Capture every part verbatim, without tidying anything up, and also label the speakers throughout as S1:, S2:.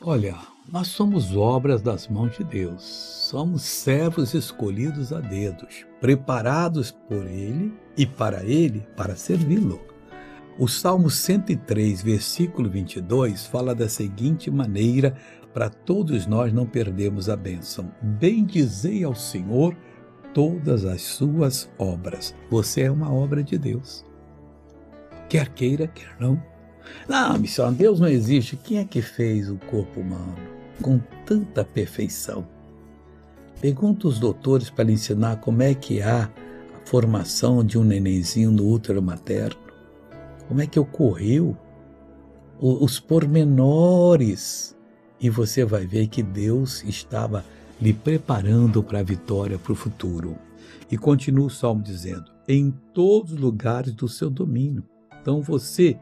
S1: Olha, nós somos obras das mãos de Deus. Somos servos escolhidos a dedos, preparados por Ele e para Ele, para servi-lo. O Salmo cento e três, versículo vinte e dois, fala da seguinte maneira para todos nós não perdermos a bênção. Bendizei ao Senhor todas as suas obras. Você é uma obra de Deus. Quer queira, quer não. Não, missão, Deus não existe. Quem é que fez o corpo humano com tanta perfeição? Pergunta os doutores para lhe ensinar como é que há a formação de um nenenzinho no útero materno. Como é que ocorreu os pormenores. E você vai ver que Deus estava lhe preparando para a vitória, para o futuro. E continua o Salmo dizendo, em todos os lugares do seu domínio. Então você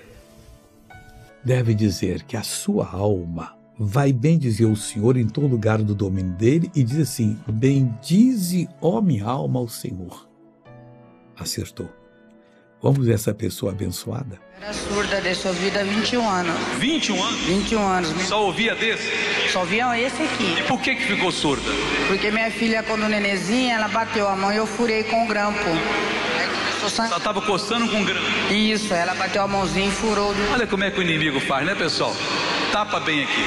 S1: deve dizer que a sua alma vai bendizer o Senhor em todo lugar do domínio dele e diz assim, bendize, ó minha alma, ao Senhor. Acertou. Vamos ver essa pessoa abençoada?
S2: Era surda, deixou a vida há vinte e um anos.
S3: vinte e um anos?
S2: vinte e um anos.
S3: Só ouvia desse?
S2: Só ouvia esse aqui.
S3: E por que que ficou surda?
S2: Porque minha filha, quando nenezinha, ela bateu a mão e eu furei com o grampo. Aí começou a sangrar.
S3: Ela estava coçando com grana.
S2: Isso, ela bateu a mãozinha e furou. Do...
S3: Olha como é que o inimigo faz, né, pessoal? Tapa bem aqui.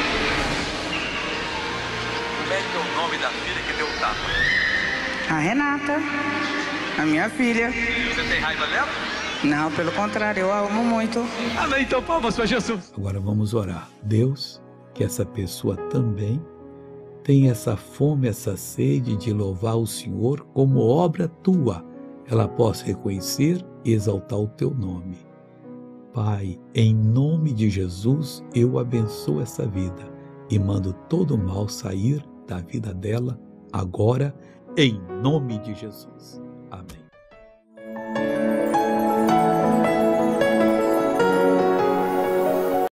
S3: Como é que é o nome da filha que deu o tapa?
S2: A Renata, a minha filha.
S3: Você tem raiva dela?
S2: Não, pelo contrário, eu a amo muito.
S3: Amém, então palmas para Jesus.
S1: Agora vamos orar. Deus, que essa pessoa também tenha essa fome, essa sede de louvar o Senhor como obra tua. Ela possa reconhecer e exaltar o teu nome. Pai, em nome de Jesus, eu abençoo essa vida e mando todo o mal sair da vida dela agora, em nome de Jesus. Amém.